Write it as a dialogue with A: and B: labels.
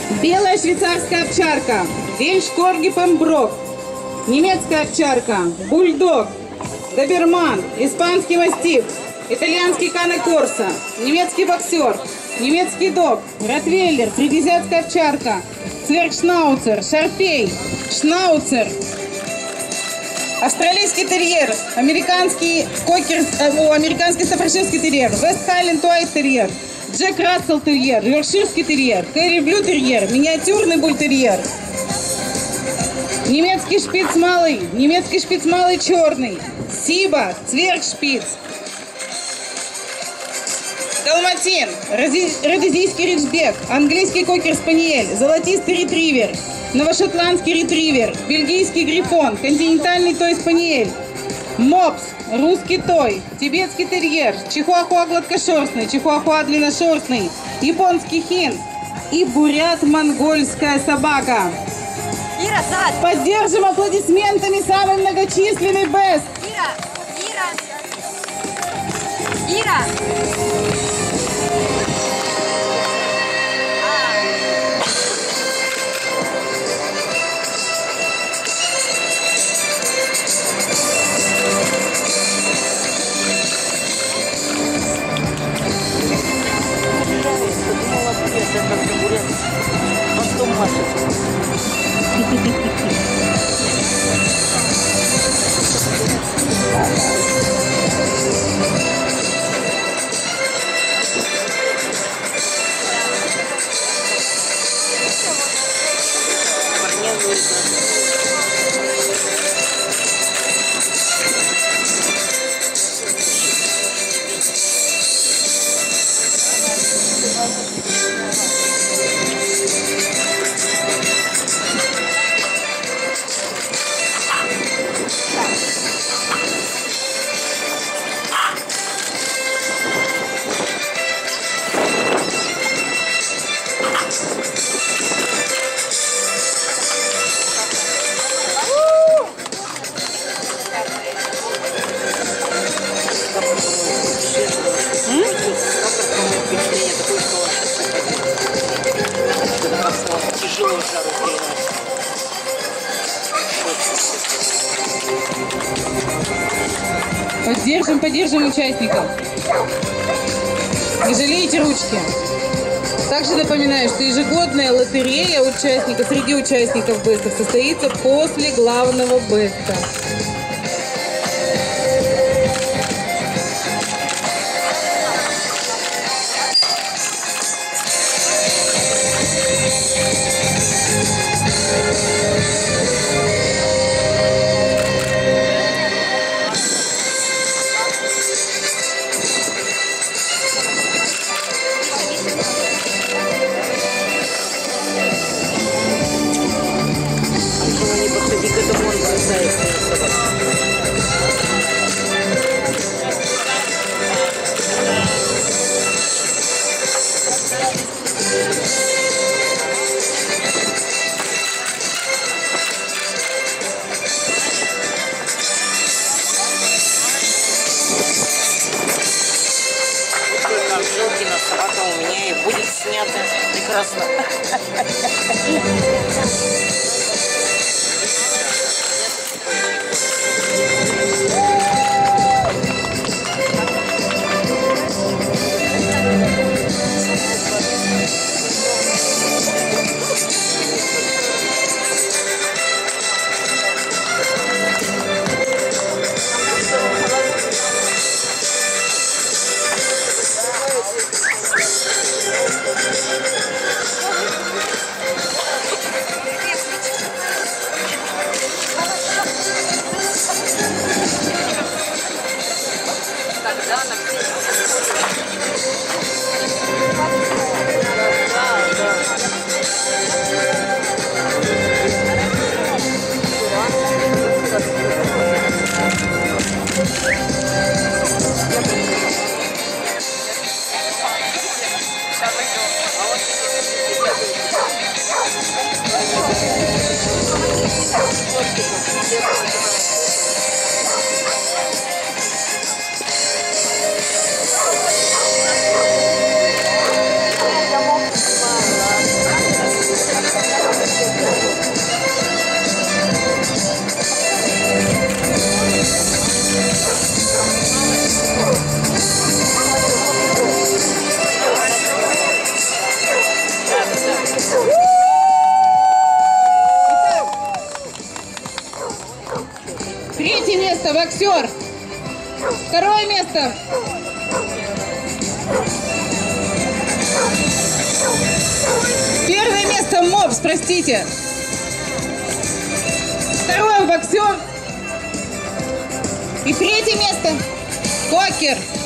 A: Белая швейцарская овчарка, вельш-корги пемброк, немецкая овчарка, бульдог, доберман, испанский мастиф, итальянский кане-корсо, немецкий боксер, немецкий дог, ротвейлер, фридизиатская овчарка, цверкшнауцер, шарпей, шнауцер, австралийский терьер, американский кокер, американский стаффордширский терьер, вест-хайленд уайт терьер, Джек Рассел терьер, йоркширский терьер, Кэрри Блю терьер, миниатюрный бультерьер, немецкий шпиц малый черный, Сиба, цверкшпиц, далматин, родезийский риджбек, английский кокер-спаниель, золотистый ретривер, новошотландский ретривер, бельгийский грифон, континентальный той-спаниель, мопс, русский той, тибетский терьер, чихуахуа гладкошерстный, чихуахуа длинношерстный, японский хин и бурят-монгольская собака.
B: Ира, сад!
A: Поддержим аплодисментами самый многочисленный бест.
B: Ира!
A: Поддержим участников. Не жалейте ручки. Также напоминаю, что ежегодная лотерея участников среди участников бестов состоится после главного беста.
C: Жилкина собака у меня и будет снята прекрасно.
A: боксер. Второе место. Первое место мопс, простите. Второе боксер. И третье место покер.